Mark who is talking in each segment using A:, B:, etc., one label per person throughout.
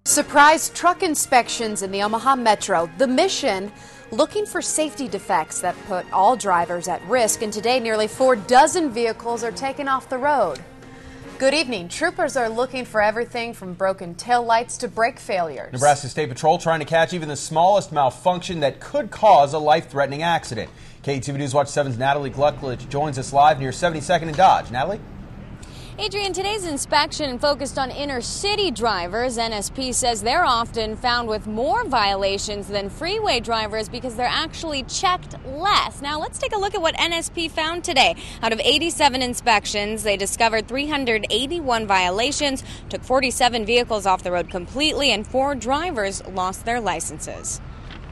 A: Surprise truck inspections in the Omaha Metro. The mission, looking for safety defects that put all drivers at risk. And today, nearly 4 dozen vehicles are taken off the road. Good evening. Troopers are looking for everything from broken taillights to brake failures.
B: Nebraska State Patrol trying to catch even the smallest malfunction that could cause a life-threatening accident. KETV NewsWatch 7's Natalie Glucklich joins us live near 72nd and Dodge. Natalie?
C: Adrian, today's inspection focused on inner city drivers. NSP says they're often found with more violations than freeway drivers because they're actually checked less. Now let's take a look at what NSP found today. Out of 87 inspections, they discovered 381 violations, took 47 vehicles off the road completely, and 4 drivers lost their licenses.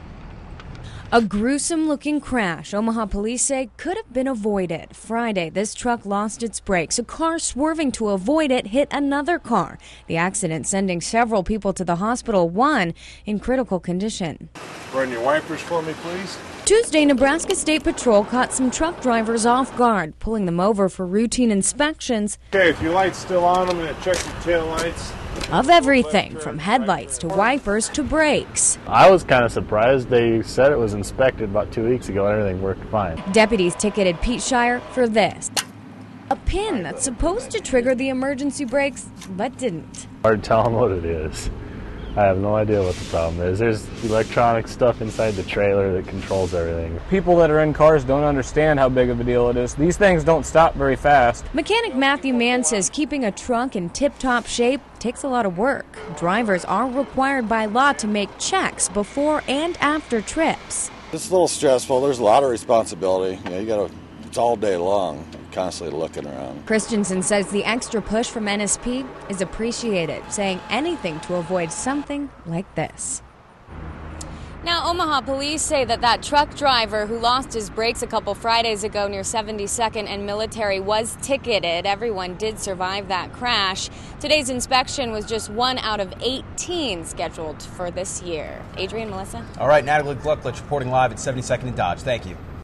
C: A gruesome-looking crash, Omaha police say, could have been avoided. Friday, this truck lost its brakes. A car swerving to avoid it hit another car. The accident sending several people to the hospital, one in critical condition.
D: Run your wipers for me, please.
C: Tuesday, Nebraska State Patrol caught some truck drivers off guard, pulling them over for routine inspections.
D: Okay, if your light's still on, I'm going to check your tail lights.
C: Of everything from headlights to wipers to brakes.
E: I was kind of surprised. They said it was inspected about 2 weeks ago and everything worked fine.
C: Deputies ticketed Pete Shire for this. A pin that's supposed to trigger the emergency brakes, but didn't.
E: Hard to tell them what it is. I have no idea what the problem is. There's electronic stuff inside the trailer that controls everything.
F: People that are in cars don't understand how big of a deal it is. These things don't stop very fast.
C: Mechanic Matthew Mann says keeping a truck in tip-top shape takes a lot of work. Drivers are required by law to make checks before and after trips.
G: It's a little stressful. There's a lot of responsibility. It's all day long, constantly looking around.
C: Christensen says the extra push from NSP is appreciated, saying anything to avoid something like this. Now, Omaha police say that truck driver who lost his brakes a couple Fridays ago near 72nd and Military was ticketed. Everyone did survive that crash. Today's inspection was just 1 out of 18 scheduled for this year. Adrian, Melissa?
B: All right, Natalie Glucklich reporting live at 72nd and Dodge. Thank you.